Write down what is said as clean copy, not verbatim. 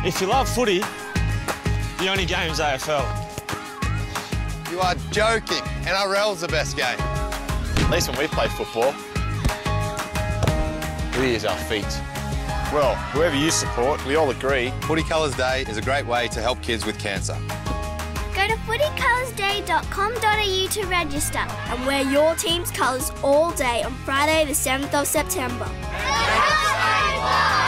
If you love footy, the only game's AFL. You are joking. NRL's the best game. At least when we play football, we use our feet. Well, whoever you support, we all agree. Footy Colours Day is a great way to help kids with cancer. Go to footycolorsday.com.au to register and wear your team's colours all day on Friday the 7th of September.